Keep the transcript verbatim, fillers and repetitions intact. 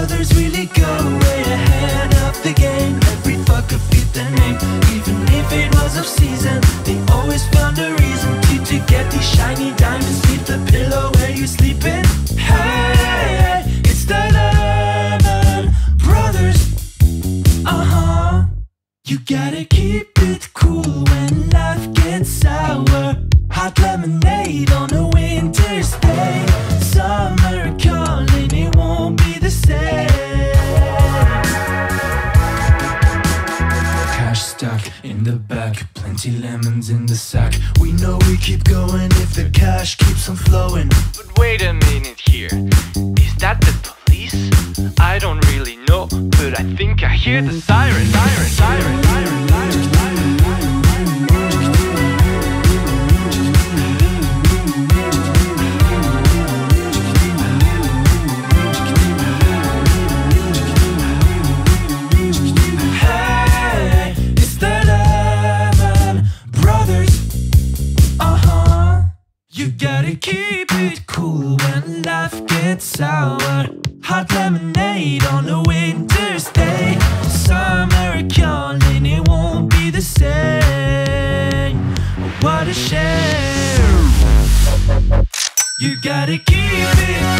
Brothers really go way ahead of the game. Every fucker fit their name, even if it was off season. They always found a reason to, to get these shiny diamonds. Leave the pillow where you sleeping. Hey, it's the Lemon Brothers. Uh-huh. You gotta keep it cool when life gets sour. Hot lemonade on a winter's day. Summer calling, it won't be the same. Cash stuck in the back, plenty lemons in the sack. We know we keep going if the cash keeps on flowing. But wait a minute here, is that the police? I don't really know, but I think I hear the siren, siren, siren, siren, siren, siren. Hey, it's the Lemon Brothers. Uh-huh. You gotta keep it cool when life gets sour. Hot lemonade on a winter's day. Summer calling, it won't be the same. What a shame. You gotta keep it